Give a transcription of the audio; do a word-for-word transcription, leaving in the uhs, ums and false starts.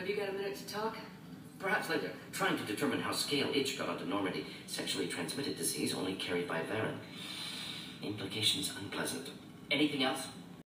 Have you got a minute to talk? Perhaps later. Trying to determine how scale itch got onto Normandy. Sexually transmitted disease only carried by Varen. Implications unpleasant. Anything else?